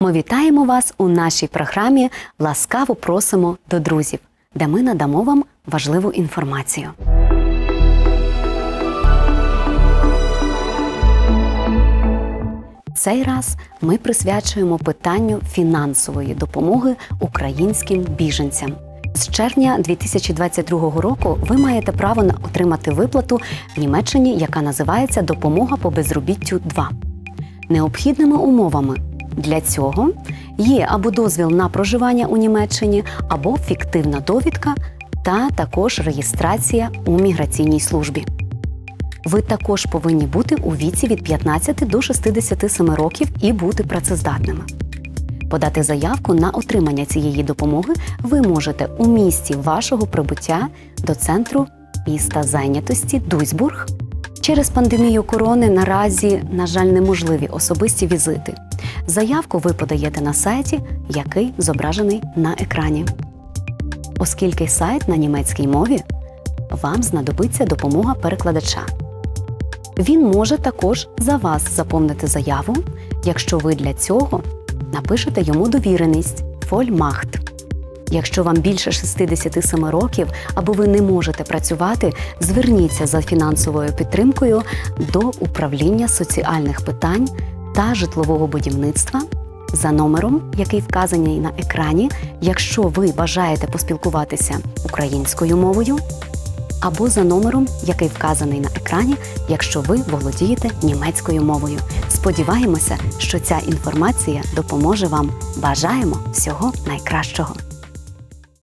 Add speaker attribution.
Speaker 1: Ми вітаємо вас у нашій програмі «Ласкаво просимо до друзів», де ми надамо вам важливу інформацію. Цей раз ми присвячуємо питанню фінансової допомоги українським біженцям. З червня 2022 року ви маєте право отримати виплату в Німеччині, яка називається «Допомога по безробіттю 2». Необхідними умовами для цього є або дозвіл на проживання у Німеччині, або фіктивна довідка та також реєстрація у міграційній службі. Ви також повинні бути у віці від 15 до 67 років і бути працездатними. Подати заявку на отримання цієї допомоги ви можете у місті вашого прибуття до центру міста зайнятості Дуйсбург. Через пандемію корони наразі, на жаль, неможливі особисті візити. Заявку ви подаєте на сайті, який зображений на екрані. Оскільки сайт на німецькій мові, вам знадобиться допомога перекладача. Він може також за вас заповнити заяву, якщо ви для цього напишете йому довіреність «Vollmacht». Якщо вам більше 67 років або ви не можете працювати, зверніться за фінансовою підтримкою до Управління соціальних питань та житлового будівництва за номером, який вказаний на екрані, якщо ви бажаєте поспілкуватися українською мовою, або за номером, який вказаний на екрані, якщо ви володієте німецькою мовою. Сподіваємося, що ця інформація допоможе вам. Бажаємо всього найкращого!